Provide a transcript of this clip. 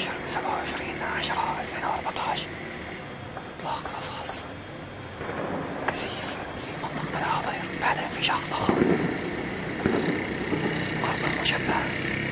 27/10/2014 إطلاق رصاص كثيف في منطقة العاطير بعد انفجار ضخم قرب المجمع.